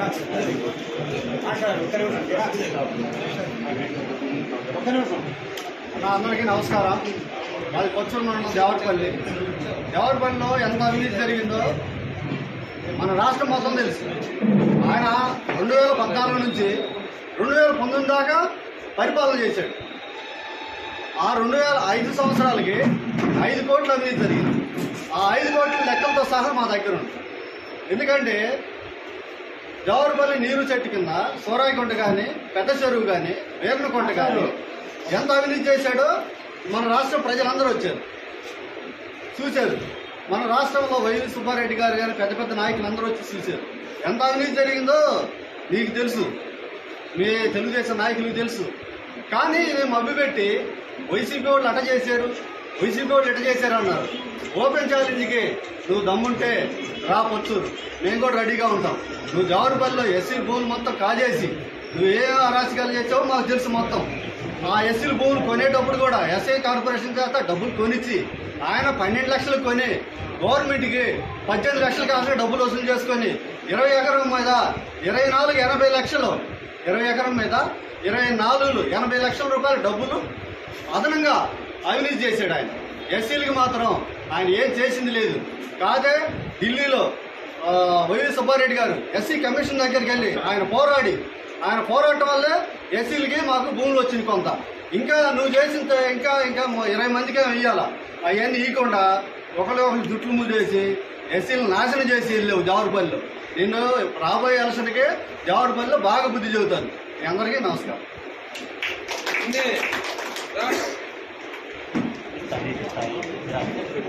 అందరికీ నమస్కారం. మాది కొత్తూరు మండలం దేవరపల్లి. దేవరపల్లిలో ఎంత అవినీతి జరిగిందో మన రాష్ట్రం మొత్తం తెలుసు. ఆయన 2014 నుంచి 2019 దాకా పరిపాలన చేశాడు. ఆ 2005 సంవత్సరాలకి 5 కోట్ల అవినీతి జరిగింది. ఆ 5 కోట్ల లెక్కలతో సహా మా దగ్గర ఉంది. ఎందుకంటే దేవరపల్లి నీరు చెట్టు కింద సూరాయికొంట కానీ, పెద్ద చెరువు కానీ, వేపనకొంట కానీ ఎంత అవినీతి చేశాడో మన రాష్ట్ర ప్రజలందరూ వచ్చారు, చూశారు. మన రాష్ట్రంలో వైవి సుబ్బారెడ్డి గారు కానీ పెద్ద పెద్ద నాయకులందరూ వచ్చి చూశారు. ఎంత అవినీతి జరిగిందో మీకు తెలుసు, మీ తెలుగుదేశం నాయకులకు తెలుసు. కానీ మేము మభ్యపెట్టి వైసీపీ వాళ్ళు అట చేశారు, వైసీపీ వాళ్ళు ఎట చేశారు అన్నారు. ఓపెన్ ఛాలెంజ్కి నువ్వు దమ్ముంటే రా పొచ్చూరు, మేము కూడా రెడీగా ఉంటాం. నువ్వు దేవరపల్లిలో ఎస్సీ భూములు మొత్తం కాజేసి నువ్వు ఏ అరాచకాలు చేసావో మాకు తెలుసు మొత్తం. ఆ ఎస్సీల భూములు కొనేటప్పుడు కూడా ఎస్ఐ కార్పొరేషన్ చేత డబ్బులు కొనిచ్చి ఆయన 12 లక్షలు కొని గవర్నమెంట్కి 18 లక్షలు కావాలని డబ్బులు వసూలు చేసుకొని 20 ఎకరం మీద 24 80 లక్షలు, 20 ఎకరం మీద 24 80 లక్షల రూపాయల డబ్బులు అదనంగా అవినీతి చేశాడు ఆయన. ఎస్సీలకి మాత్రం ఆయన ఏం చేసింది లేదు. కాదే ఢిల్లీలో వైవి సుబ్బారెడ్డి గారు ఎస్సీ కమిషన్ దగ్గరికి వెళ్ళి ఆయన పోరాటం వల్లే ఎస్సీలకి మాకు భూములు వచ్చింది కొంత. ఇంకా నువ్వు చేసిన ఇంకా 20 మందికే వెయ్యాలా. అవన్నీ ఇవ్వకుండా ఒకరు జుట్లు ముద్దేసి ఎస్సీలను నాశనం చేసి వెళ్ళావు దేవరపల్లిలో. నేను రాబోయే ఎలక్షన్కి దేవరపల్లిలో బాగా బుద్ధి చెబుతాను. మీ అందరికీ నమస్కారం.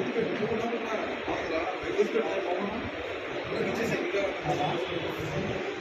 Gracias.